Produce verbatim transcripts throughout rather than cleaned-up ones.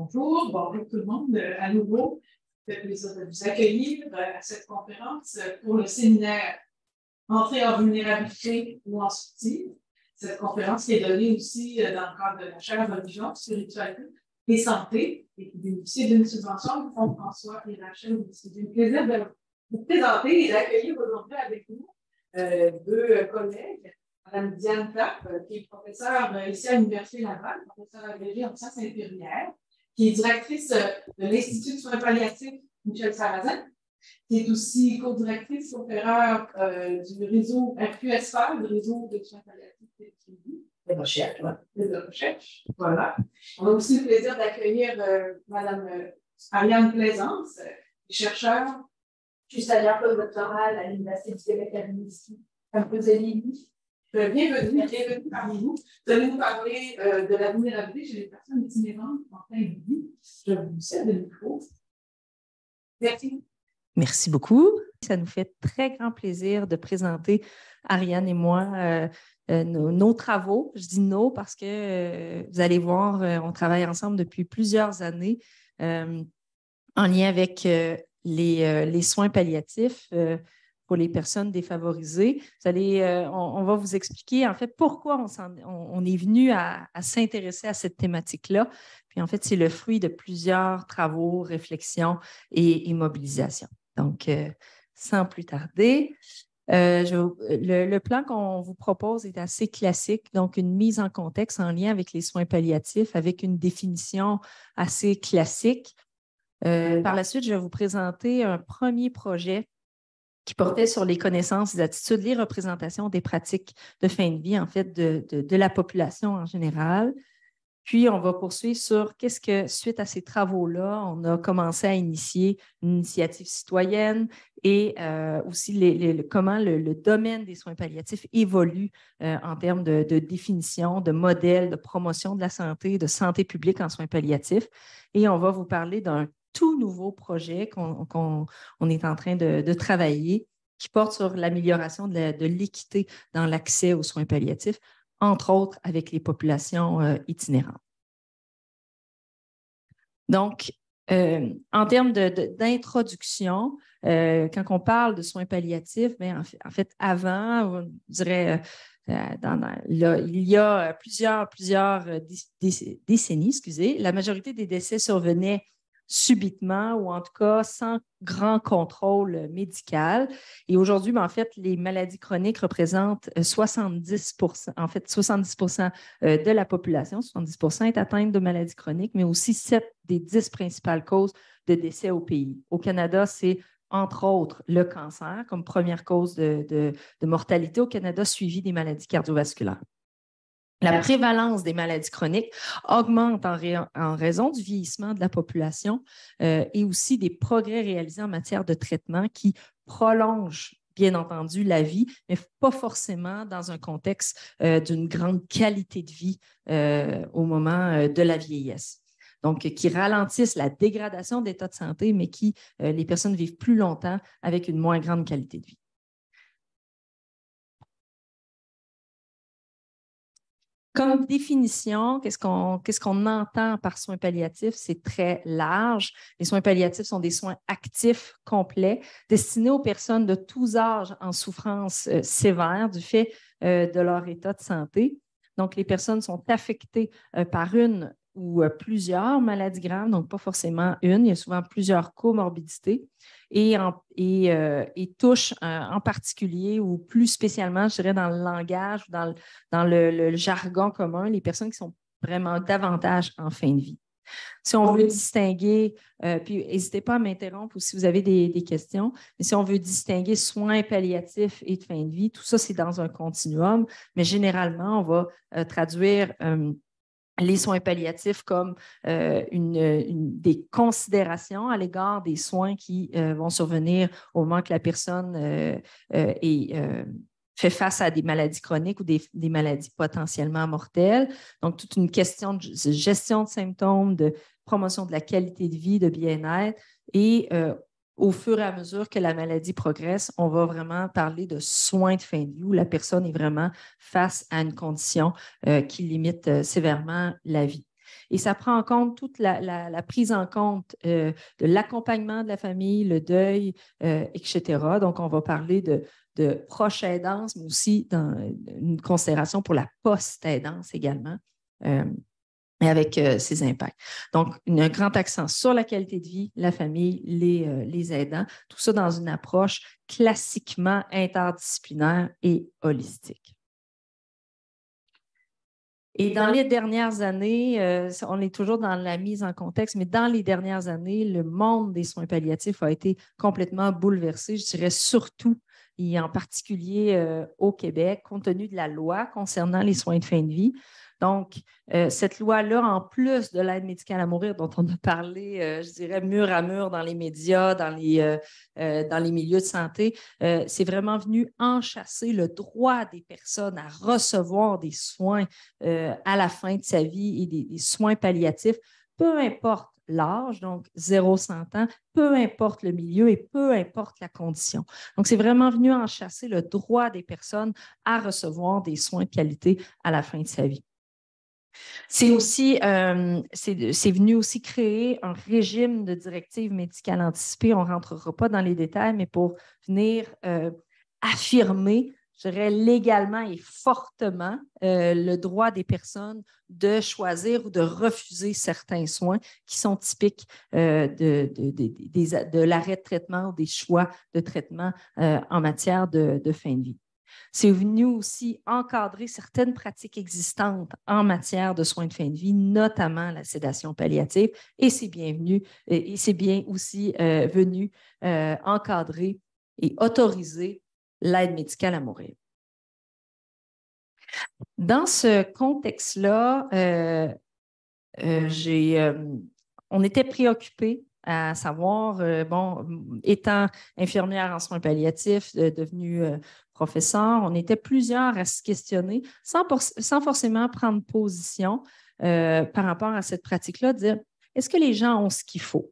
Bonjour, bonjour tout le monde. Euh, À nouveau, ça fait plaisir de vous accueillir euh, à cette conférence euh, pour le séminaire Entrée en vulnérabilité ou en subtil. Cette conférence qui est donnée aussi euh, dans le cadre de la chaire religion, spiritualité et santé et qui bénéficie d'une subvention du Fonds François et Rachel. C'est un plaisir de vous présenter et d'accueillir aujourd'hui avec nous euh, deux collègues. Mme Diane Clapp, qui est professeure euh, ici à l'Université Laval, professeure agrégée en sciences infirmières, qui est directrice euh, de l'Institut de soins palliatifs Michel Sarrazin, qui est aussi co-directrice conféreure euh, du réseau R Q S F A, le réseau de soins palliatifs et de recherche. Ouais, de recherche. Voilà. On a aussi le plaisir d'accueillir euh, Mme euh, Ariane Plaisance, euh, chercheure juste à l'école doctorale à l'Université du Québec à l'Université campus de Lévis. Bienvenue, bienvenue parmi vous. Vous allez nous parler euh, de la vulnérabilité chez les personnes itinérantes en fin de vie. Je vous cède le micro. Merci. Merci beaucoup. Ça nous fait très grand plaisir de présenter Ariane et moi euh, euh, nos, nos travaux. Je dis nos parce que euh, vous allez voir, euh, on travaille ensemble depuis plusieurs années euh, en lien avec euh, les, euh, les soins palliatifs euh, pour les personnes défavorisées. Vous allez, euh, on, on va vous expliquer en fait pourquoi on, on, on est venu à, à s'intéresser à cette thématique-là. Puis en fait, c'est le fruit de plusieurs travaux, réflexions et, et mobilisations. Donc, euh, sans plus tarder, euh, je, le, le plan qu'on vous propose est assez classique, donc une mise en contexte en lien avec les soins palliatifs, avec une définition assez classique. Euh, par la suite, je vais vous présenter un premier projet qui portait sur les connaissances, les attitudes, les représentations des pratiques de fin de vie, en fait, de, de, de la population en général. Puis, on va poursuivre sur qu'est-ce que, suite à ces travaux-là, on a commencé à initier une initiative citoyenne et euh, aussi les, les, comment le, le domaine des soins palliatifs évolue euh, en termes de, de définition, de modèle, de promotion de la santé, de santé publique en soins palliatifs. Et on va vous parler d'un tout nouveau projet qu'on qu'on, on est en train de, de travailler qui porte sur l'amélioration de, de l'équité dans l'accès aux soins palliatifs, entre autres avec les populations euh, itinérantes. Donc, euh, en termes d'introduction, euh, quand on parle de soins palliatifs, bien, en, fait, en fait, avant, on dirait, euh, dans, dans, là, il y a plusieurs, plusieurs décennies, excusez, la majorité des décès survenaient subitement ou en tout cas sans grand contrôle médical. Et aujourd'hui, ben, en fait, les maladies chroniques représentent soixante-dix pour cent, en fait, soixante-dix pour cent de la population, soixante-dix pour cent est atteinte de maladies chroniques, mais aussi sept des dix principales causes de décès au pays. Au Canada, c'est entre autres le cancer comme première cause de, de, de mortalité au Canada, suivi des maladies cardiovasculaires. La prévalence des maladies chroniques augmente en, ré, en raison du vieillissement de la population euh, et aussi des progrès réalisés en matière de traitement qui prolongent, bien entendu, la vie, mais pas forcément dans un contexte euh, d'une grande qualité de vie euh, au moment euh, de la vieillesse. Donc, qui ralentissent la dégradation de l'état de santé, mais qui, euh, les personnes vivent plus longtemps avec une moins grande qualité de vie. Comme définition, qu'est-ce qu'on qu'est-ce qu'on entend par soins palliatifs? C'est très large. Les soins palliatifs sont des soins actifs complets destinés aux personnes de tous âges en souffrance euh, sévère du fait euh, de leur état de santé. Donc, les personnes sont affectées euh, par une ou euh, plusieurs maladies graves, donc pas forcément une, il y a souvent plusieurs comorbidités et, en, et, euh, et touchent euh, en particulier ou plus spécialement, je dirais, dans le langage ou dans le, dans le, le jargon commun, les personnes qui sont vraiment davantage en fin de vie. Si on veut distinguer, euh, puis n'hésitez pas à m'interrompre ou si vous avez des, des questions, mais si on veut distinguer soins palliatifs et de fin de vie, tout ça, c'est dans un continuum, mais généralement, on va euh, traduire euh, les soins palliatifs comme euh, une, une, des considérations à l'égard des soins qui euh, vont survenir au moment que la personne euh, euh, est, euh, fait face à des maladies chroniques ou des, des maladies potentiellement mortelles. Donc, toute une question de gestion de symptômes, de promotion de la qualité de vie, de bien-être et euh, au fur et à mesure que la maladie progresse, on va vraiment parler de soins de fin de vie où la personne est vraiment face à une condition euh, qui limite euh, sévèrement la vie. Et ça prend en compte toute la, la, la prise en compte euh, de l'accompagnement de la famille, le deuil, euh, et cetera. Donc, on va parler de, de proche aidance, mais aussi dans une considération pour la post-aidance également. Euh, et avec euh, ses impacts. Donc, un grand accent sur la qualité de vie, la famille, les, euh, les aidants, tout ça dans une approche classiquement interdisciplinaire et holistique. Et dans les dernières années, euh, on est toujours dans la mise en contexte, mais dans les dernières années, le monde des soins palliatifs a été complètement bouleversé, je dirais surtout et en particulier euh, au Québec, compte tenu de la loi concernant les soins de fin de vie. Donc, euh, cette loi-là, en plus de l'aide médicale à mourir dont on a parlé, euh, je dirais, mur à mur dans les médias, dans les, euh, euh, dans les milieux de santé, euh, c'est vraiment venu enchasser le droit des personnes à recevoir des soins euh, à la fin de sa vie et des, des soins palliatifs, peu importe l'âge, donc zéro à cent ans, peu importe le milieu et peu importe la condition. Donc, c'est vraiment venu enchasser le droit des personnes à recevoir des soins de qualité à la fin de sa vie. C'est aussi, euh, c'est, c'est venu aussi créer un régime de directives médicales anticipées. On ne rentrera pas dans les détails, mais pour venir euh, affirmer, je dirais, légalement et fortement euh, le droit des personnes de choisir ou de refuser certains soins qui sont typiques euh, de, de, de, de, de l'arrêt de traitement ou des choix de traitement euh, en matière de, de fin de vie. C'est venu aussi encadrer certaines pratiques existantes en matière de soins de fin de vie, notamment la sédation palliative, et c'est bienvenu, et c'est bien aussi euh, venu euh, encadrer et autoriser l'aide médicale à mourir. Dans ce contexte-là, euh, euh, j'ai, euh, on était préoccupés à savoir, euh, bon, étant infirmière en soins palliatifs, euh, devenue euh, professeur, on était plusieurs à se questionner sans, pour, sans forcément prendre position euh, par rapport à cette pratique-là, de dire, est-ce que les gens ont ce qu'il faut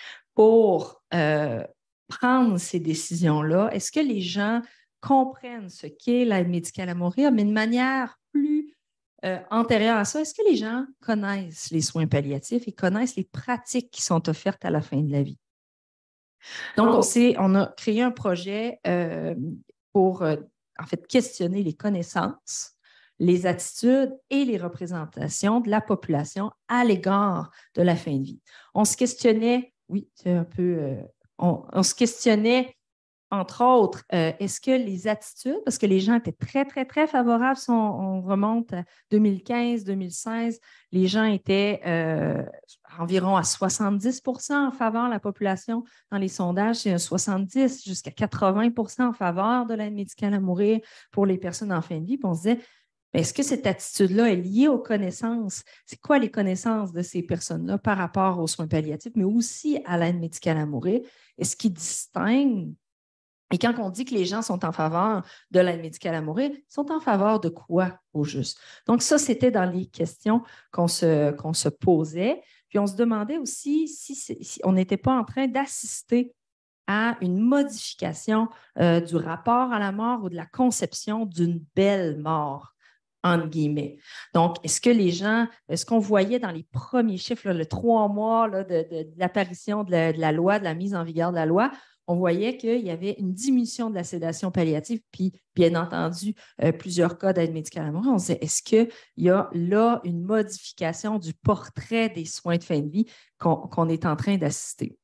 pour euh, prendre ces décisions-là? Est-ce que les gens comprennent ce qu'est l'aide médicale à mourir, mais de manière plus Euh, antérieure à ça, est-ce que les gens connaissent les soins palliatifs et connaissent les pratiques qui sont offertes à la fin de la vie? Donc, on, s'est, on a créé un projet euh, pour, euh, en fait, questionner les connaissances, les attitudes et les représentations de la population à l'égard de la fin de vie. On se questionnait, oui, c'est un peu, euh, on, on se questionnait entre autres, euh, est-ce que les attitudes, parce que les gens étaient très, très, très favorables, si on, on remonte à deux mille quinze, deux mille seize, les gens étaient euh, environ à soixante-dix pour cent en faveur de la population. Dans les sondages, c'est un soixante-dix jusqu'à quatre-vingts pour cent en faveur de l'aide médicale à mourir pour les personnes en fin de vie. Puis on se disait, est-ce que cette attitude-là est liée aux connaissances? C'est quoi les connaissances de ces personnes-là par rapport aux soins palliatifs, mais aussi à l'aide médicale à mourir? Est-ce qu'ils distinguent? Et quand on dit que les gens sont en faveur de l'aide médicale à mourir, ils sont en faveur de quoi au juste? Donc, ça, c'était dans les questions qu'on se, qu'on se posait. Puis, on se demandait aussi si, si on n'était pas en train d'assister à une modification euh, du rapport à la mort ou de la conception d'une belle mort, entre guillemets. Donc, est-ce que les gens, est-ce qu'on voyait dans les premiers chiffres, là, le trois mois là, de, de, de l'apparition de la, de la loi, de la mise en vigueur de la loi, on voyait qu'il y avait une diminution de la sédation palliative, puis bien entendu, euh, plusieurs cas d'aide médicale à mourir. On se disait, est-ce qu'il y a là une modification du portrait des soins de fin de vie qu'on, qu'on est en train d'assister?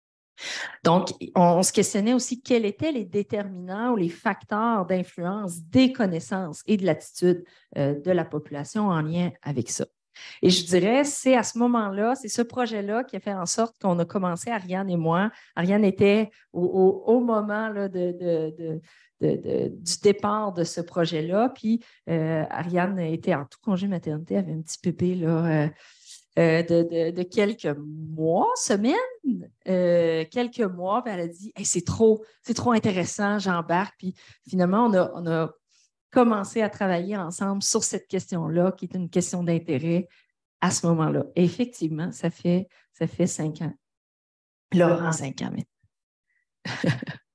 Donc, on, on se questionnait aussi quels étaient les déterminants ou les facteurs d'influence des connaissances et de l'attitude euh, de la population en lien avec ça. Et je dirais, c'est à ce moment-là, c'est ce projet-là qui a fait en sorte qu'on a commencé, Ariane et moi. Ariane était au, au, au moment là, de, de, de, de, de, du départ de ce projet-là. Puis euh, Ariane était en tout congé maternité, avait un petit bébé là, euh, euh, de, de, de quelques mois, semaines, euh, quelques mois. Puis elle a dit hey, c'est trop, c'est trop intéressant, j'embarque. Puis finalement, on a, on a commencer à travailler ensemble sur cette question-là, qui est une question d'intérêt à ce moment-là. Et effectivement, ça fait, ça fait cinq ans. Laurent, cinq ans maintenant.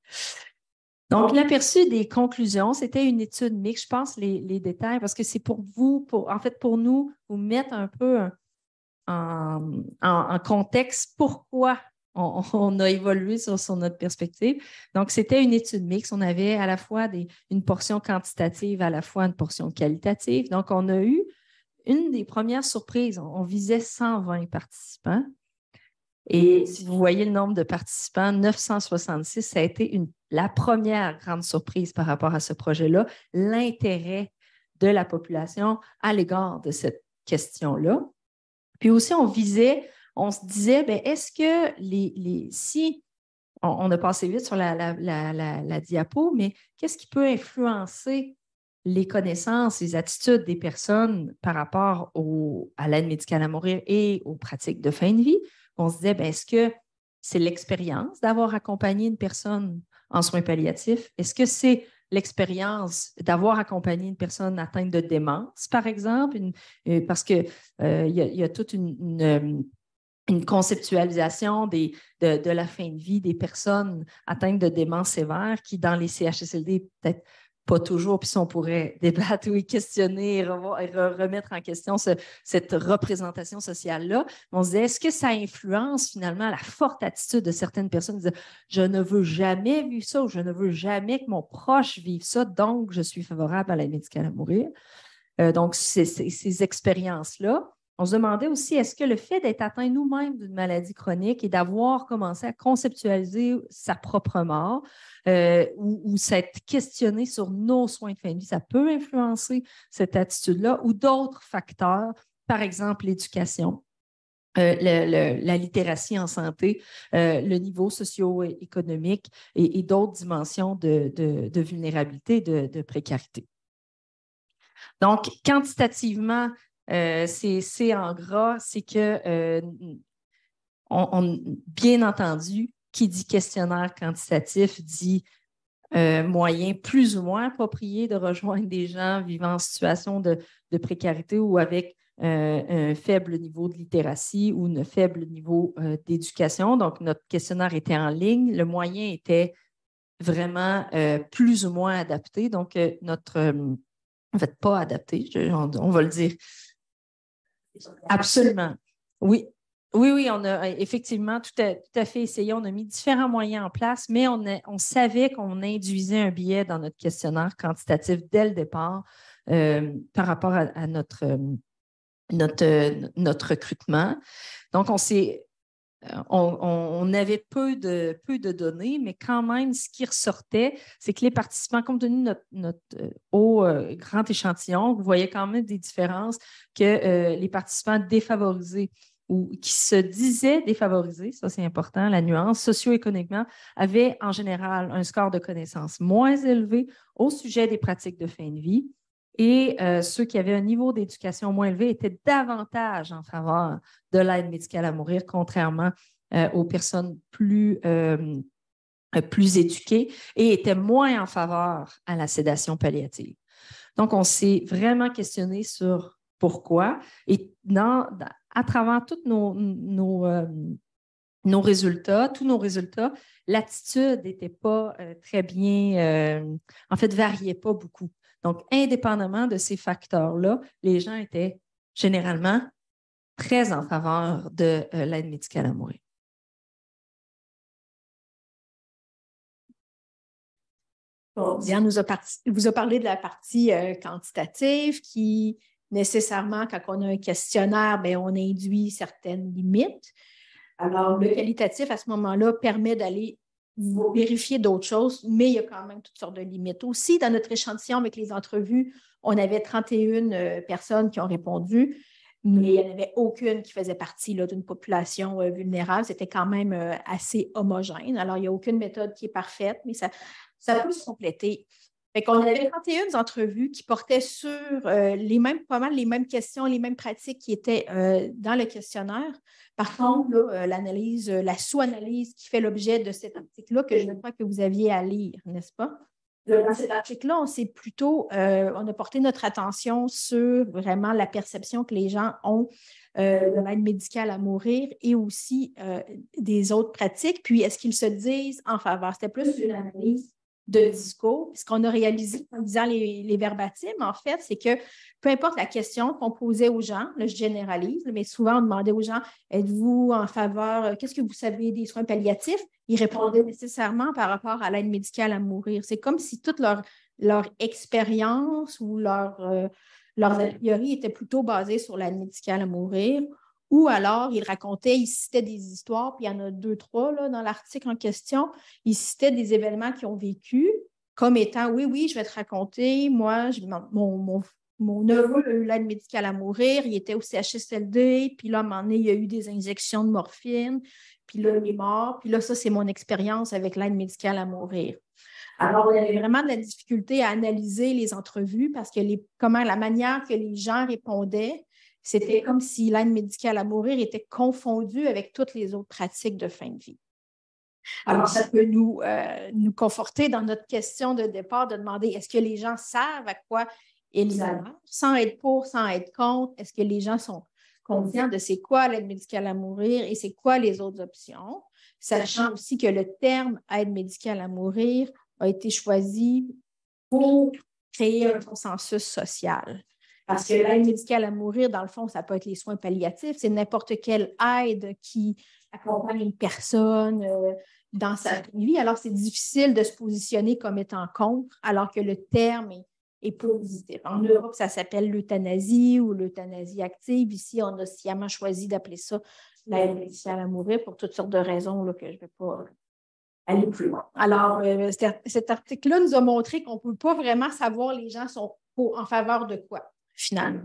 Donc, l'aperçu des conclusions, c'était une étude mixte. Je pense les, les détails, parce que c'est pour vous, pour, en fait, pour nous, vous mettre un peu un, en, en, en contexte pourquoi on, on a évolué sur, sur notre perspective. Donc, c'était une étude mixte. On avait à la fois des, une portion quantitative, à la fois une portion qualitative. Donc, on a eu une des premières surprises. On, on visait cent vingt participants. Et si vous voyez le nombre de participants, neuf cent soixante-six, ça a été une, la première grande surprise par rapport à ce projet-là, l'intérêt de la population à l'égard de cette question-là. Puis aussi, on visait, on se disait, bien, est-ce que les, les si, on, on a passé vite sur la, la, la, la, la diapo, mais qu'est-ce qui peut influencer les connaissances, les attitudes des personnes par rapport au, à l'aide médicale à mourir et aux pratiques de fin de vie? On se disait, bien, est-ce que c'est l'expérience d'avoir accompagné une personne en soins palliatifs? Est-ce que c'est l'expérience d'avoir accompagné une personne atteinte de démence, par exemple? Une, euh, parce qu'il euh, y, y a toute une, une, une conceptualisation des, de, de la fin de vie des personnes atteintes de démence sévère qui, dans les C H S L D, peut-être pas toujours, puis si on pourrait débattre ou questionner et, revoir, et remettre en question ce, cette représentation sociale-là. On se disait, est-ce que ça influence finalement la forte attitude de certaines personnes qui disent « Je ne veux jamais vivre ça » ou « Je ne veux jamais que mon proche vive ça, donc je suis favorable à l'aide médicale à mourir. Euh, » Donc, c'est, c'est, ces expériences-là. On se demandait aussi, est-ce que le fait d'être atteint nous-mêmes d'une maladie chronique et d'avoir commencé à conceptualiser sa propre mort euh, ou, ou s'être questionné sur nos soins de fin de vie, ça peut influencer cette attitude-là ou d'autres facteurs, par exemple l'éducation. Euh, le, le, la littératie en santé, euh, le niveau socio-économique et, et d'autres dimensions de, de, de vulnérabilité, de, de précarité. Donc, quantitativement, Euh, c'est en gras, c'est que, euh, on, on, bien entendu, qui dit questionnaire quantitatif dit euh, moyen plus ou moins approprié de rejoindre des gens vivant en situation de, de précarité ou avec euh, un faible niveau de littératie ou un faible niveau euh, d'éducation. Donc, notre questionnaire était en ligne. Le moyen était vraiment euh, plus ou moins adapté. Donc, euh, notre, euh, en fait, pas adapté, je, on, on va le dire. Absolument. Oui. Oui, oui, on a effectivement tout à, tout à fait essayé. On a mis différents moyens en place, mais on, a, on savait qu'on induisait un biais dans notre questionnaire quantitatif dès le départ euh, par rapport à, à notre, euh, notre, euh, notre recrutement. Donc, on s'est On, on avait peu de, peu de données, mais quand même, ce qui ressortait, c'est que les participants, compte tenu de notre, notre haut euh, grand échantillon, vous voyez quand même des différences que euh, les participants défavorisés ou qui se disaient défavorisés, ça c'est important, la nuance, socio-économiquement, avaient en général un score de connaissance moins élevé au sujet des pratiques de fin de vie. Et euh, ceux qui avaient un niveau d'éducation moins élevé étaient davantage en faveur de l'aide médicale à mourir, contrairement euh, aux personnes plus, euh, plus éduquées et étaient moins en faveur à la sédation palliative. Donc, on s'est vraiment questionné sur pourquoi. Et dans, dans, à travers tous nos, nos, euh, nos résultats, tous nos résultats, l'attitude n'était pas euh, très bien, euh, en fait, variait pas beaucoup. Donc, indépendamment de ces facteurs-là, les gens étaient généralement très en faveur de euh, l'aide médicale à mourir. Bon, Diane nous a parti, vous a parlé de la partie euh, quantitative qui, nécessairement, quand on a un questionnaire, bien, on induit certaines limites. Alors, le qualitatif, à ce moment-là, permet d'aller vérifier d'autres choses, mais il y a quand même toutes sortes de limites. Aussi, dans notre échantillon avec les entrevues, on avait trente et une euh, personnes qui ont répondu, mais il n'y en avait aucune qui faisait partie d'une population euh, vulnérable. C'était quand même euh, assez homogène. Alors, il n'y a aucune méthode qui est parfaite, mais ça, ça peut se compléter. Fait qu'on avait trente et une entrevues qui portaient sur euh, les mêmes, pas mal les mêmes questions, les mêmes pratiques qui étaient euh, dans le questionnaire. Par contre, là, euh, l'analyse, la sous-analyse qui fait l'objet de cet article-là, que je ne crois que vous aviez à lire, n'est-ce pas? Dans cet article-là, on s'est plutôt, euh, on a porté notre attention sur vraiment la perception que les gens ont euh, de l'aide médicale à mourir et aussi euh, des autres pratiques. Puis, est-ce qu'ils se disent en faveur? C'était plus une analyse de discours. Puis ce qu'on a réalisé en disant les, les verbatims, en fait, c'est que peu importe la question qu'on posait aux gens, là, je généralise, mais souvent on demandait aux gens, êtes-vous en faveur, qu'est-ce que vous savez des soins palliatifs? Ils répondaient nécessairement par rapport à l'aide médicale à mourir. C'est comme si toute leur, leur expérience ou leur, euh, leurs a priori étaient plutôt basés sur l'aide médicale à mourir. Ou alors, ils racontaient, ils citaient des histoires, puis il y en a deux, trois là, dans l'article en question. Ils citaient des événements qu'ils ont vécus comme étant, oui, oui, je vais te raconter, moi, je, mon, mon, mon neveu a eu l'aide médicale à mourir, il était au C H S L D, puis là, à un moment donné, il y a eu des injections de morphine, puis là, il est mort, puis là, ça, c'est mon expérience avec l'aide médicale à mourir. Alors, il y avait vraiment de la difficulté à analyser les entrevues parce que les, comment la manière que les gens répondaient, c'était comme si l'aide médicale à mourir était confondue avec toutes les autres pratiques de fin de vie. Alors, ça peut nous, euh, nous conforter dans notre question de départ de demander est-ce que les gens savent à quoi ils adhèrent, sans être pour, sans être contre? Est-ce que les gens sont conscients de c'est quoi l'aide médicale à mourir et c'est quoi les autres options? Sachant aussi que le terme aide médicale à mourir a été choisi pour créer un consensus social. Parce que l'aide médicale à mourir, dans le fond, ça peut être les soins palliatifs, c'est n'importe quelle aide qui accompagne une personne euh, dans sa vie. Alors, c'est difficile de se positionner comme étant contre, alors que le terme est, est positif. En Europe, ça s'appelle l'euthanasie ou l'euthanasie active. Ici, on a sciemment choisi d'appeler ça l'aide médicale à mourir pour toutes sortes de raisons là, que je ne vais pas aller plus loin. Alors, euh, cet article-là nous a montré qu'on ne peut pas vraiment savoir les gens sont pour, en faveur de quoi. Finalement.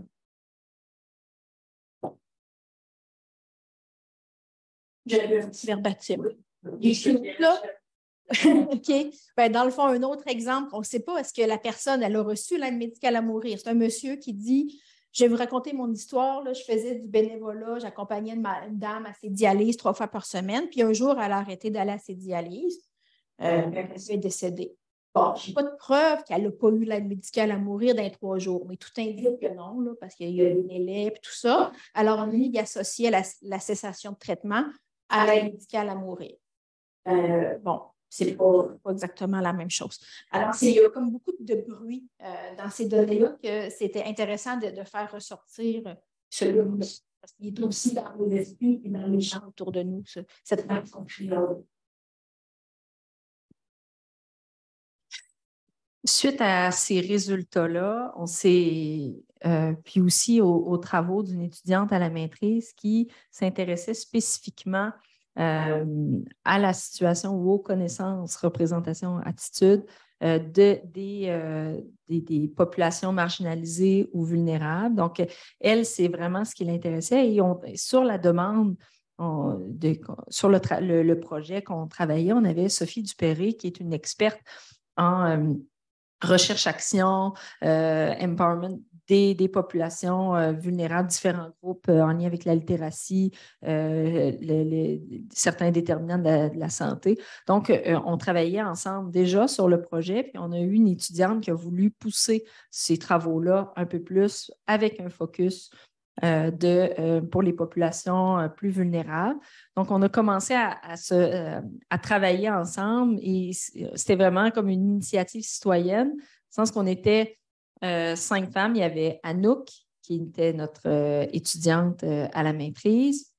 J'avais un petit verbatim. Là, OK. Ben, dans le fond, un autre exemple, on ne sait pas, est-ce que la personne, elle a reçu l'aide médicale à mourir? C'est un monsieur qui dit, je vais vous raconter mon histoire, là, je faisais du bénévolat, j'accompagnais une, une dame à ses dialyses trois fois par semaine, puis un jour, elle a arrêté d'aller à ses dialyses, euh, elle est décédée. Bon, je n'ai pas de preuve qu'elle n'a pas eu l'aide médicale à mourir dans les trois jours, mais tout indique que non, là, parce qu'il y a des délais et tout ça. Alors, on y associait la, la cessation de traitement à l'aide médicale à mourir. Euh, bon, c'est pas, pas exactement la même chose. Alors, il y a comme beaucoup de bruit euh, dans ces données-là que c'était intéressant de, de faire ressortir celui-là, parce qu'il est aussi dans nos esprits et dans les gens autour de nous, ce, cette façon-là. Suite à ces résultats-là, on s'est, euh, puis aussi aux, aux travaux d'une étudiante à la maîtrise qui s'intéressait spécifiquement euh, à la situation ou aux connaissances, représentations, attitudes euh, de, des, euh, des, des populations marginalisées ou vulnérables. Donc, elle, c'est vraiment ce qui l'intéressait. Et on, sur la demande, on, de, sur le, le, le projet qu'on travaillait, on avait Sophie Dupéré, qui est une experte en euh, recherche-action, euh, empowerment des, des populations euh, vulnérables, différents groupes euh, en lien avec la littératie, euh, le, le, certains déterminants de la, de la santé. Donc, euh, on travaillait ensemble déjà sur le projet, puis on a eu une étudiante qui a voulu pousser ces travaux-là un peu plus avec un focus Euh, de, euh, pour les populations euh, plus vulnérables. Donc, on a commencé à, à, se, euh, à travailler ensemble et c'était vraiment comme une initiative citoyenne, dans le sens qu'on était euh, cinq femmes. Il y avait Anouk, qui était notre euh, étudiante euh, à la maîtrise,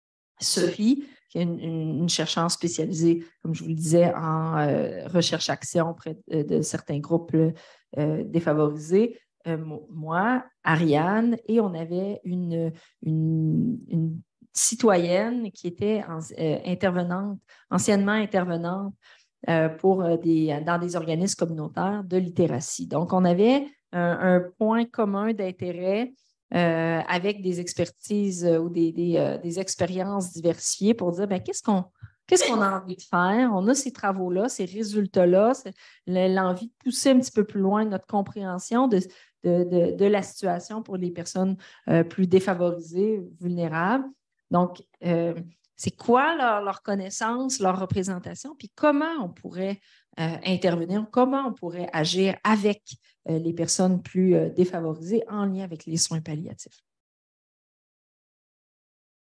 Sophie, qui est une, une, une chercheuse spécialisée, comme je vous le disais, en euh, recherche-action auprès de, de certains groupes euh, défavorisés. Euh, moi, Ariane, et on avait une, une, une citoyenne qui était en, euh, intervenante, anciennement intervenante euh, pour des, dans des organismes communautaires de littératie. Donc, on avait un, un point commun d'intérêt euh, avec des expertises euh, ou des, des, euh, des expériences diversifiées pour dire ben, qu'est-ce qu'on Qu'est-ce qu'on a envie de faire? On a ces travaux-là, ces résultats-là, l'envie de pousser un petit peu plus loin notre compréhension de, de, de, de la situation pour les personnes euh, plus défavorisées, vulnérables. Donc, euh, c'est quoi leur, leur connaissance, leur représentation, puis comment on pourrait euh, intervenir, comment on pourrait agir avec euh, les personnes plus euh, défavorisées en lien avec les soins palliatifs.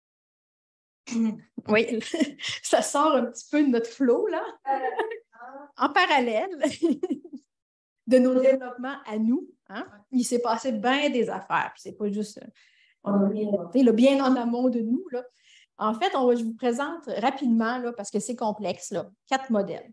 Oui, ça sort un petit peu de notre flow, là. en parallèle de nos développements à nous, hein, il s'est passé bien des affaires. Ce n'est pas juste on a rien inventé, là, bien en amont de nous. Là. En fait, on va, je vous présente rapidement, là, parce que c'est complexe, là, quatre modèles.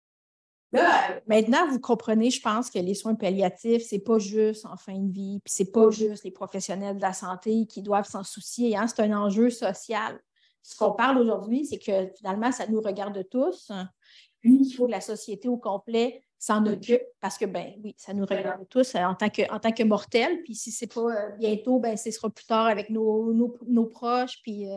Là, maintenant, vous comprenez, je pense, que les soins palliatifs, ce n'est pas juste en fin de vie, puis ce n'est pas juste les professionnels de la santé qui doivent s'en soucier. Hein, c'est un enjeu social. Ce qu'on parle aujourd'hui, c'est que finalement, ça nous regarde tous. Hein, puis, il faut que la société au complet s'en occupe parce que, ben oui, ça nous regarde tous en tant que, en tant que mortels. Puis si ce n'est pas euh, bientôt, ben ce sera plus tard avec nos, nos, nos proches, puis euh,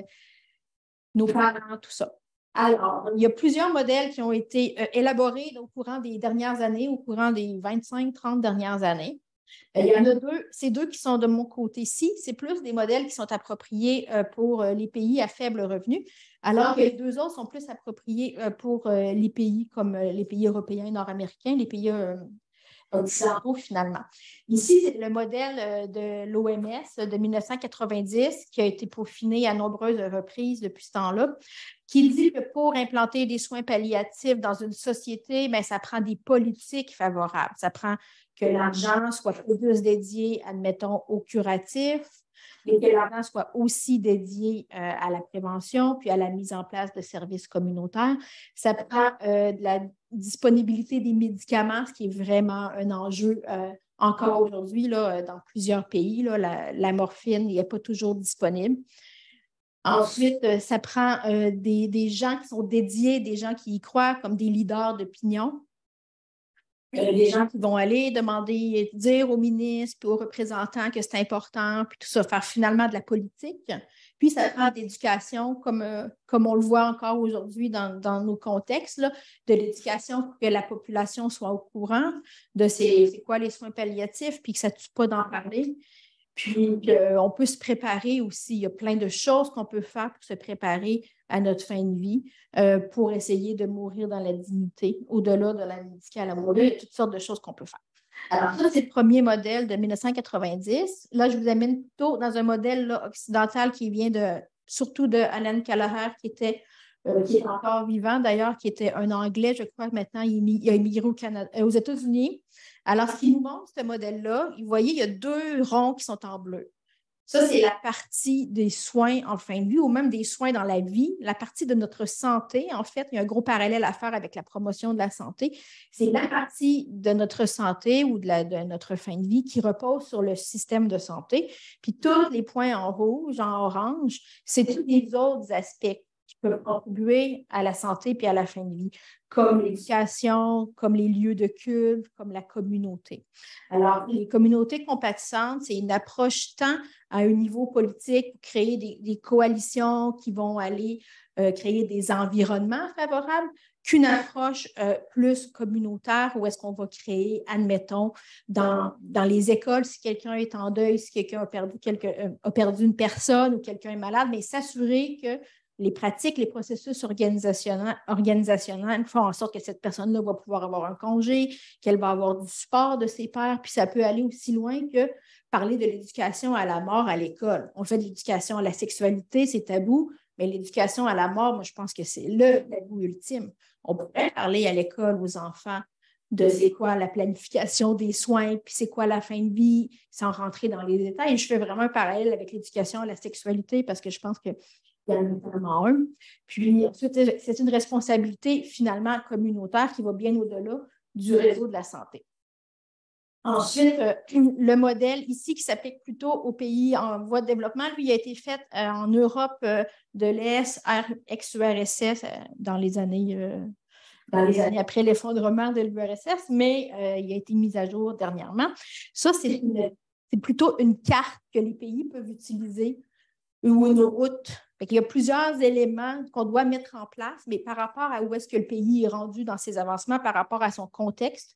nos parents, tout ça. Alors, il y a plusieurs modèles qui ont été euh, élaborés au courant des dernières années, au courant des vingt-cinq trente dernières années. Euh, il y en a deux, ces deux qui sont de mon côté-ci, c'est plus des modèles qui sont appropriés euh, pour euh, les pays à faible revenu, alors que les deux autres sont plus appropriés euh, pour euh, les pays comme euh, les pays européens, nord-américains, les pays euh, occidentaux finalement. Ici, c'est le modèle euh, de l'O M S de mille neuf cent quatre-vingt-dix qui a été peaufiné à nombreuses reprises depuis ce temps-là, qui dit que pour implanter des soins palliatifs dans une société, bien, ça prend des politiques favorables. Ça prend que l'argent soit plus dédié, admettons, au curatif, et que l'argent soit aussi dédié euh, à la prévention puis à la mise en place de services communautaires. Ça prend euh, de la disponibilité des médicaments, ce qui est vraiment un enjeu euh, encore aujourd'hui là, dans plusieurs pays. Là, la, la morphine n'est pas toujours disponible. Ensuite, ça prend euh, des, des gens qui sont dédiés, des gens qui y croient comme des leaders d'opinion. Euh, des gens qui vont aller demander, dire aux ministres puis aux représentants que c'est important, puis tout ça, faire finalement de la politique. Puis ça prend d'éducation, comme, euh, comme on le voit encore aujourd'hui dans, dans nos contextes, là, de l'éducation pour que la population soit au courant de c'est, c'est quoi les soins palliatifs, puis que ça ne tue pas d'en parler. Puis euh, on peut se préparer aussi. Il y a plein de choses qu'on peut faire pour se préparer à notre fin de vie euh, pour essayer de mourir dans la dignité, au-delà de la médicale à mourir. Il y a toutes sortes de choses qu'on peut faire. Alors, ça, c'est le premier modèle de mille neuf cent quatre-vingt-dix. Là, je vous amène plutôt dans un modèle là, occidental qui vient de, surtout de Alan Kelleher, qui était Euh, qui est encore vivant d'ailleurs, qui était un Anglais, je crois que maintenant il, il a immigré au Canada, euh, aux États-Unis. Alors, ce qui nous montre, ce modèle-là, vous voyez, il y a deux ronds qui sont en bleu. Ça, c'est la partie des soins en fin de vie ou même des soins dans la vie, la partie de notre santé. En fait, il y a un gros parallèle à faire avec la promotion de la santé. C'est la partie de notre santé ou de, la, de notre fin de vie qui repose sur le système de santé. Puis tous les points en rouge, en orange, c'est tous les autres aspects qui peuvent contribuer à la santé puis à la fin de vie, comme l'éducation, comme les lieux de culte, comme la communauté. Alors, les communautés compatissantes, c'est une approche tant à un niveau politique pour créer des, des coalitions qui vont aller euh, créer des environnements favorables qu'une approche euh, plus communautaire où est-ce qu'on va créer, admettons, dans, dans les écoles, si quelqu'un est en deuil, si quelqu'un a perdu, quelque, euh, a perdu une personne ou quelqu'un est malade, mais s'assurer que les pratiques, les processus organisationnels, organisationnels font en sorte que cette personne-là va pouvoir avoir un congé, qu'elle va avoir du support de ses pairs, puis ça peut aller aussi loin que parler de l'éducation à la mort à l'école. On fait de l'éducation à la sexualité, c'est tabou, mais l'éducation à la mort, moi, je pense que c'est le tabou ultime. On pourrait parler à l'école aux enfants de c'est quoi la planification des soins, puis c'est quoi la fin de vie, sans rentrer dans les détails. Je fais vraiment un parallèle avec l'éducation à la sexualité parce que je pense que il y en a notamment un. Puis ensuite, c'est une responsabilité finalement communautaire qui va bien au-delà du réseau de la santé. Ensuite, euh, le modèle ici qui s'applique plutôt aux pays en voie de développement, lui, il a été fait euh, en Europe euh, de l'Est, ex-U R S S, euh, dans les années, euh, dans les années après l'effondrement de l'U R S S, mais euh, il a été mis à jour dernièrement. Ça, c'est, une, c'est plutôt une carte que les pays peuvent utiliser ou une route. Fait qu'il y a plusieurs éléments qu'on doit mettre en place, mais par rapport à où est-ce que le pays est rendu dans ses avancements, par rapport à son contexte.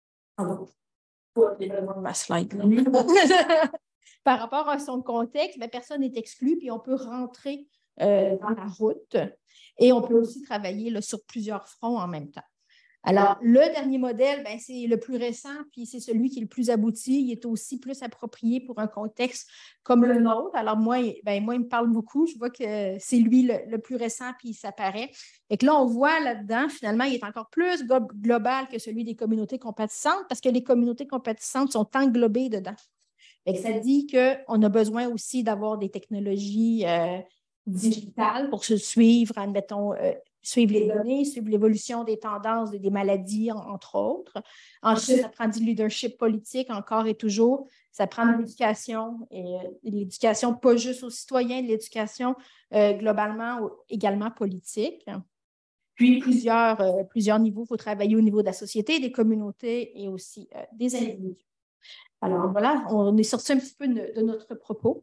Ma slide. Par rapport à son contexte, bien, personne n'est exclu, puis on peut rentrer euh, dans la route et on peut aussi travailler là, sur plusieurs fronts en même temps. Alors, le dernier modèle, ben, c'est le plus récent, puis c'est celui qui est le plus abouti. Il est aussi plus approprié pour un contexte comme le nôtre. Alors, moi, ben, moi il me parle beaucoup. Je vois que c'est lui le, le plus récent, puis il s'apparaît. Et que là, on voit là-dedans, finalement, il est encore plus global que celui des communautés compatissantes parce que les communautés compatissantes sont englobées dedans. Et ça dit qu'on a besoin aussi d'avoir des technologies euh, digitales pour se suivre, admettons, euh, suivre les données, suivre l'évolution des tendances des maladies, entre autres. Ensuite, ça prend du leadership politique encore et toujours. Ça prend de l'éducation, et l'éducation pas juste aux citoyens, de l'éducation euh, globalement également politique. Puis, plusieurs, euh, plusieurs niveaux. Il faut travailler au niveau de la société, des communautés et aussi euh, des individus. Alors voilà, on est sorti un petit peu de, de notre propos.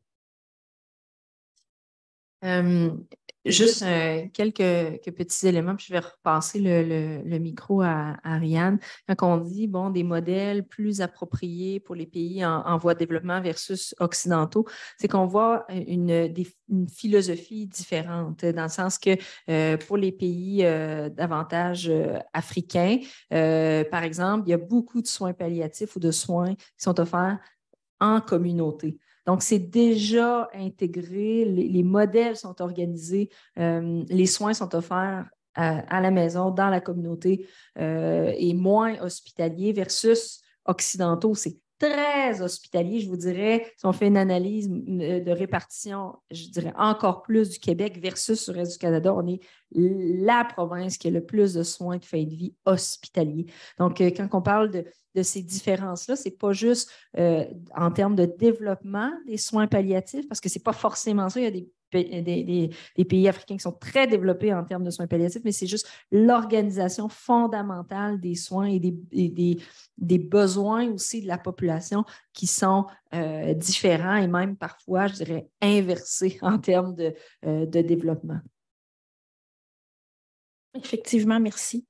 Euh, juste euh, quelques, quelques petits éléments, puis je vais repasser le, le, le micro à, à Ariane. Quand on dit, bon, des modèles plus appropriés pour les pays en, en voie de développement versus occidentaux, c'est qu'on voit une, des, une philosophie différente, dans le sens que euh, pour les pays euh, davantage euh, africains, euh, par exemple, il y a beaucoup de soins palliatifs ou de soins qui sont offerts en communauté. Donc, c'est déjà intégré, les, les modèles sont organisés, euh, les soins sont offerts à, à la maison, dans la communauté euh, et moins hospitaliers versus occidentaux. C'est très hospitalier, je vous dirais, si on fait une analyse de répartition, je dirais encore plus du Québec versus le reste du Canada, on est la province qui a le plus de soins de fin de vie hospitaliers. Donc, quand on parle de de ces différences-là. Ce n'est pas juste euh, en termes de développement des soins palliatifs, parce que ce n'est pas forcément ça. Il y a des, des, des, des pays africains qui sont très développés en termes de soins palliatifs, mais c'est juste l'organisation fondamentale des soins et des, et des, des besoins aussi de la population qui sont euh, différents et même parfois, je dirais, inversés en termes de, euh, de développement. Effectivement, merci.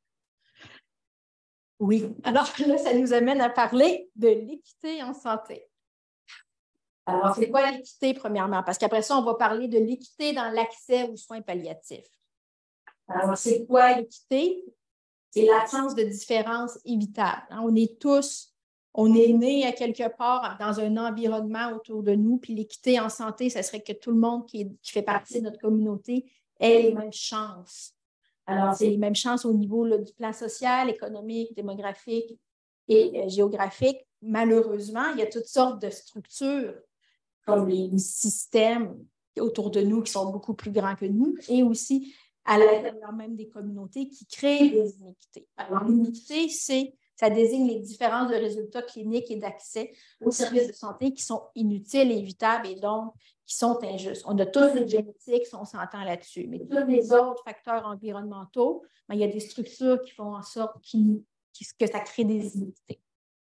Oui. Alors là, ça nous amène à parler de l'équité en santé. Alors, c'est quoi l'équité, premièrement? Parce qu'après ça, on va parler de l'équité dans l'accès aux soins palliatifs. Alors, c'est quoi l'équité? C'est l'absence de différence évitable. On est tous, on est nés à quelque part dans un environnement autour de nous, puis l'équité en santé, ce serait que tout le monde qui, est, qui fait partie de notre communauté ait les mêmes chances. Alors, c'est les mêmes chances au niveau là, du plan social, économique, démographique et euh, géographique. Malheureusement, il y a toutes sortes de structures comme les systèmes autour de nous qui sont beaucoup plus grands que nous et aussi à l'intérieur même des communautés qui créent des iniquités. Alors, l'iniquité, c'est, ça désigne les différences de résultats cliniques et d'accès aux services de santé qui sont inutiles et évitables et donc qui sont injustes. On a tous les génétiques, on s'entend là-dessus, mais tous les autres facteurs environnementaux, ben, il y a des structures qui font en sorte qui, qui, que ça crée des iniquités.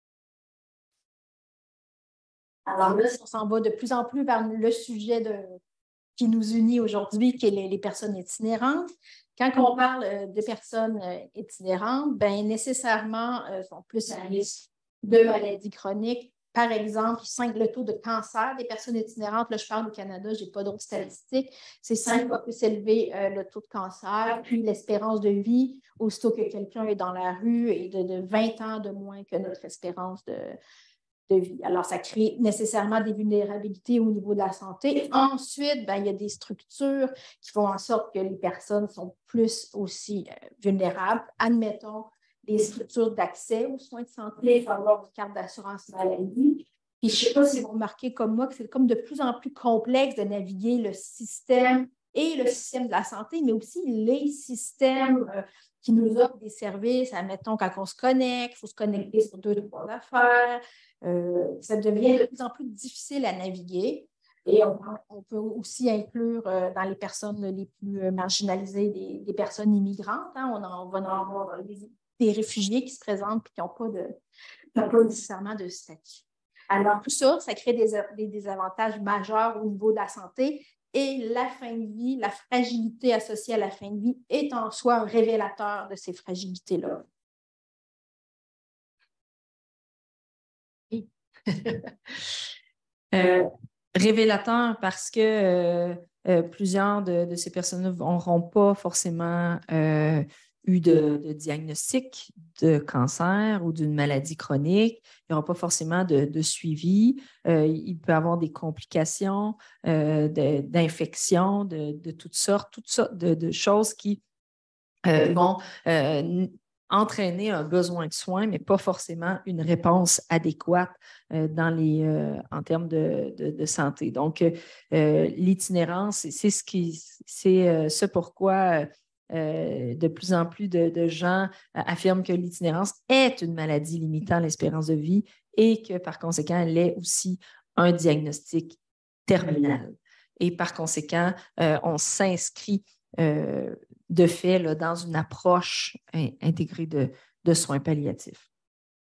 Alors là, on s'en va de plus en plus vers le sujet de, qui nous unit aujourd'hui, qui est les, les personnes itinérantes. Quand on parle de personnes itinérantes, ben, nécessairement, euh, sont plus à risque de maladies chroniques. Par exemple, le taux de cancer des personnes itinérantes, là, je parle au Canada, je n'ai pas d'autres statistiques, c'est cinq fois plus élevé euh, le taux de cancer, puis l'espérance de vie, aussitôt que quelqu'un est dans la rue, est de, de vingt ans de moins que notre espérance de, de vie. Alors, ça crée nécessairement des vulnérabilités au niveau de la santé. Ensuite, ben, il y a des structures qui font en sorte que les personnes sont plus aussi euh, vulnérables. Admettons, les structures d'accès aux soins de santé, il faut avoir une carte d'assurance maladie. Puis, je ne sais pas si vous remarquez comme moi que c'est comme de plus en plus complexe de naviguer le système et le système de la santé, mais aussi les systèmes euh, qui nous offrent des services. Admettons, quand on se connecte, il faut se connecter sur deux, trois affaires. Euh, ça devient de plus en plus difficile à naviguer. Et on, on peut aussi inclure euh, dans les personnes les plus euh, marginalisées des, des personnes immigrantes. Hein. On, en, on va en avoir des, des réfugiés qui se présentent et qui n'ont pas, de, qui n'ont pas nécessairement de statut. Alors, tout ça, ça crée des, des désavantages majeurs au niveau de la santé. Et la fin de vie, la fragilité associée à la fin de vie est en soi un révélateur de ces fragilités-là. euh, révélateur parce que euh, euh, plusieurs de, de ces personnes n'auront pas forcément euh, eu de, de diagnostic de cancer ou d'une maladie chronique. Il n'y aura pas forcément de, de suivi. Euh, il peut y avoir des complications, euh, de, d'infections de, de toutes sortes, toutes sortes de, de choses qui euh, vont euh, entraîner un besoin de soins, mais pas forcément une réponse adéquate euh, dans les, euh, en termes de, de, de santé. Donc, euh, l'itinérance, c'est ce qui, c'est euh, ce pourquoi euh, de plus en plus de, de gens affirment que l'itinérance est une maladie limitant l'espérance de vie et que, par conséquent, elle est aussi un diagnostic terminal. Et par conséquent, euh, on s'inscrit euh, de fait là, dans une approche in- intégrée de, de soins palliatifs.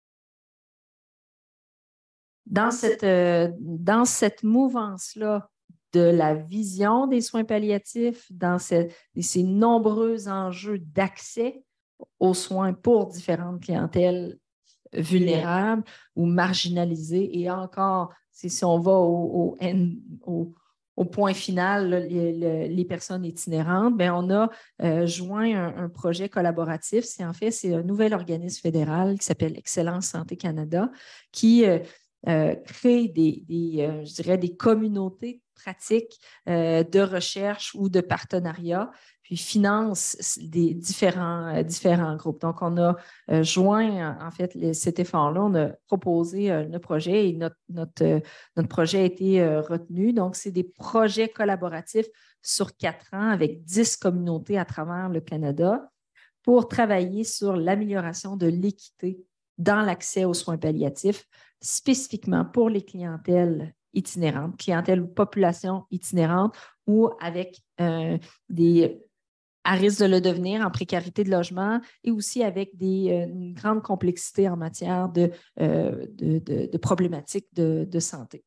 Dans cette, euh, dans cette mouvance-là de la vision des soins palliatifs, dans ces, ces nombreux enjeux d'accès aux soins pour différentes clientèles vulnérables ou marginalisées, et encore, si on va au, au, au Au point final, là, les, les personnes itinérantes, bien, on a euh, joint un, un projet collaboratif. C'est en fait, c'est un nouvel organisme fédéral qui s'appelle Excellence Santé Canada qui euh, euh, crée des, des euh, je dirais, des communautés pratiques euh, de recherche ou de partenariat, puis finance des différents, euh, différents groupes. Donc, on a euh, joint, en fait, les, cet effort-là, on a proposé euh, le projet et notre, notre, euh, notre projet a été euh, retenu. Donc, c'est des projets collaboratifs sur quatre ans avec dix communautés à travers le Canada pour travailler sur l'amélioration de l'équité dans l'accès aux soins palliatifs, spécifiquement pour les clientèles itinérantes, clientèle ou population itinérante ou avec euh, des à risque de le devenir en précarité de logement et aussi avec des, euh, une grande complexité en matière de, euh, de, de, de problématiques de, de santé.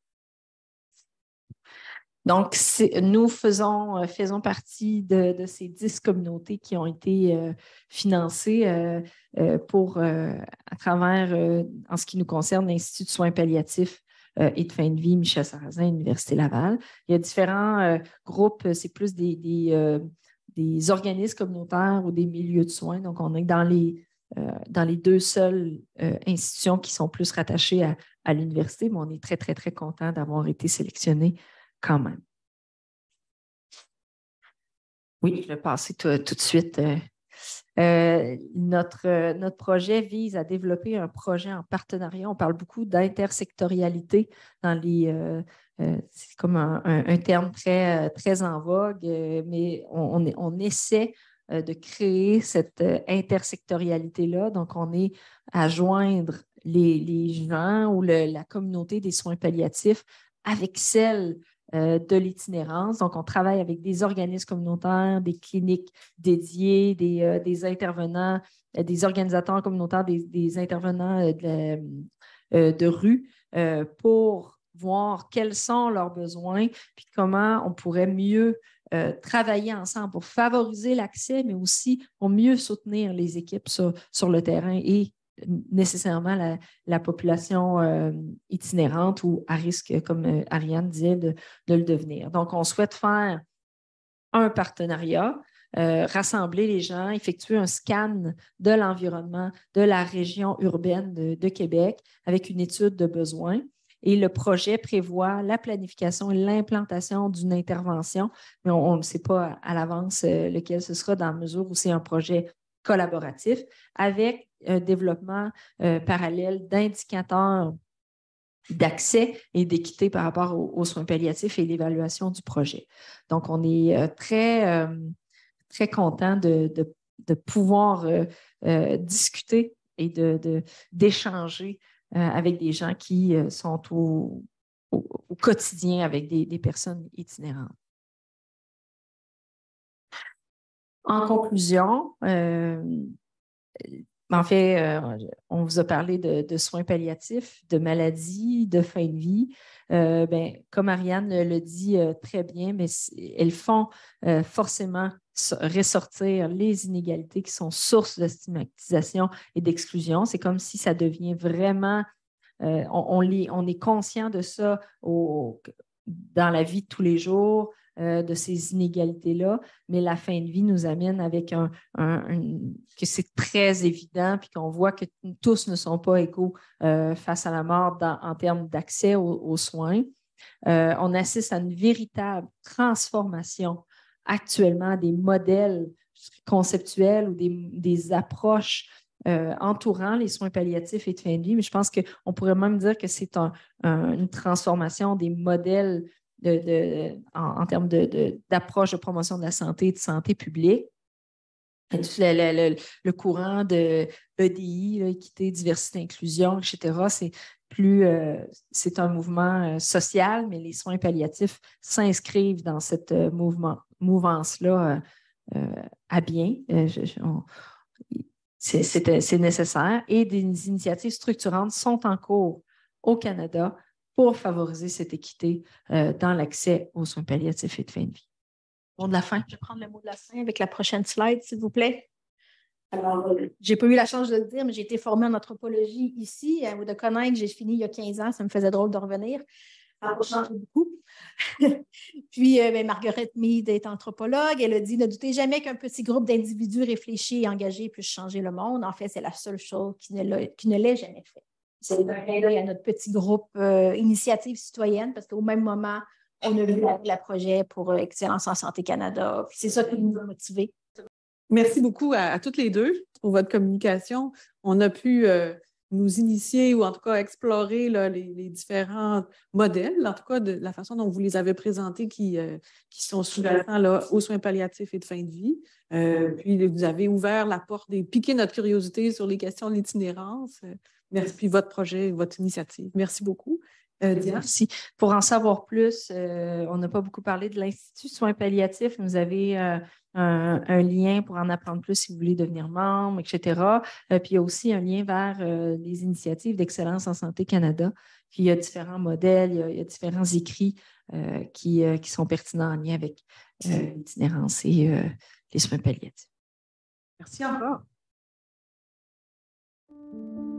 Donc, nous faisons, faisons partie de, de ces dix communautés qui ont été euh, financées euh, euh, pour, euh, à travers, euh, en ce qui nous concerne, l'Institut de soins palliatifs euh, et de fin de vie Michel Sarrazin, Université Laval. Il y a différents euh, groupes, c'est plus des, des, euh, des organismes communautaires ou des milieux de soins. Donc, on est dans les, euh, dans les deux seules euh, institutions qui sont plus rattachées à, à l'université, mais on est très, très, très content d'avoir été sélectionnés quand même. Oui, je vais passer tout, tout de suite. Euh, euh, notre, euh, notre projet vise à développer un projet en partenariat. On parle beaucoup d'intersectorialité dans les. Euh, euh, c'est comme un, un, un terme très, très en vogue, euh, mais on, on, on essaie euh, de créer cette euh, intersectorialité-là. Donc, on est à joindre les, les gens ou le, la communauté des soins palliatifs avec celle Euh, de l'itinérance. Donc, on travaille avec des organismes communautaires, des cliniques dédiées, des, euh, des intervenants, euh, des organisateurs communautaires, des, des intervenants euh, de, euh, de rue euh, pour voir quels sont leurs besoins, puis comment on pourrait mieux euh, travailler ensemble pour favoriser l'accès, mais aussi pour mieux soutenir les équipes sur, sur le terrain et nécessairement la, la population euh, itinérante ou à risque, comme euh, Ariane disait, de, de le devenir. Donc, on souhaite faire un partenariat, euh, rassembler les gens, effectuer un scan de l'environnement de la région urbaine de, de Québec avec une étude de besoins. Et le projet prévoit la planification et l'implantation d'une intervention, mais on ne sait pas à, à l'avance euh, lequel ce sera dans la mesure où c'est un projet collaboratif avec un développement euh, parallèle d'indicateurs d'accès et d'équité par rapport aux, aux soins palliatifs et l'évaluation du projet. Donc, on est euh, très, euh, très content de, de, de pouvoir euh, euh, discuter et de, de, d'échanger euh, avec des gens qui euh, sont au, au, au quotidien avec des, des personnes itinérantes. En conclusion, euh, en fait, euh, on vous a parlé de, de soins palliatifs, de maladies, de fin de vie. Euh, ben, comme Ariane le dit euh, très bien, mais elles font euh, forcément ressortir les inégalités qui sont source de stigmatisation et d'exclusion. C'est comme si ça devient vraiment, euh, on, on, les, on est conscient de ça au, dans la vie de tous les jours, euh, de ces inégalités-là, mais la fin de vie nous amène avec un, un, un que c'est très évident, puis qu'on voit que tous ne sont pas égaux euh, face à la mort dans, en termes d'accès aux, aux soins. Euh, on assiste à une véritable transformation actuellement des modèles conceptuels ou des, des approches euh, entourant les soins palliatifs et de fin de vie, mais je pense qu'on pourrait même dire que c'est un, un, une transformation des modèles de, de, en, en termes de, de, d'approche de promotion de la santé et de santé publique. Et tout le, le, le, le courant de E D I, là, équité, diversité, inclusion, et cetera, c'est plus euh, c'est un mouvement euh, social, mais les soins palliatifs s'inscrivent dans cette euh, mouvement, mouvance-là euh, euh, à bien. Euh, je, je, on, c'est, c'est, c'est nécessaire. Et des initiatives structurantes sont en cours au Canada pour favoriser cette équité euh, dans l'accès aux soins palliatifs et de fin de vie. Mot de la fin. Je vais prendre le mot de la fin avec la prochaine slide, s'il vous plaît. Alors, euh, je n'ai pas eu la chance de le dire, mais j'ai été formée en anthropologie ici, à Winnipeg. J'ai fini il y a quinze ans. Ça me faisait drôle de revenir. Ça a changé beaucoup. Puis, euh, ben, Margaret Mead est anthropologue. Elle a dit « Ne doutez jamais qu'un petit groupe d'individus réfléchis et engagés puisse changer le monde. En fait, c'est la seule chose qui ne, l'a, qui ne l'ait jamais fait. » C'est un clin d'œil à notre petit groupe euh, Initiative citoyenne, parce qu'au même moment, on a vu le projet pour Excellence en Santé Canada. Puis c'est ça qui nous a motivés. Merci beaucoup à, à toutes les deux pour votre communication. On a pu euh, nous initier ou en tout cas explorer là, les, les différents modèles, en tout cas de la façon dont vous les avez présentés qui, euh, qui sont sous-jacents là, aux soins palliatifs et de fin de vie. Euh, puis vous avez ouvert la porte et piqué notre curiosité sur les questions de l'itinérance. Merci, puis votre projet, votre initiative. Merci beaucoup. Euh, Merci. Pour en savoir plus, euh, on n'a pas beaucoup parlé de l'Institut Soins palliatifs. Vous avez euh, un, un lien pour en apprendre plus si vous voulez devenir membre, et cetera. Euh, puis il y a aussi un lien vers euh, les initiatives d'Excellence en Santé Canada. Puis il y a différents modèles, il y a, il y a différents écrits euh, qui, euh, qui sont pertinents en lien avec euh, l'itinérance et euh, les soins palliatifs. Merci encore.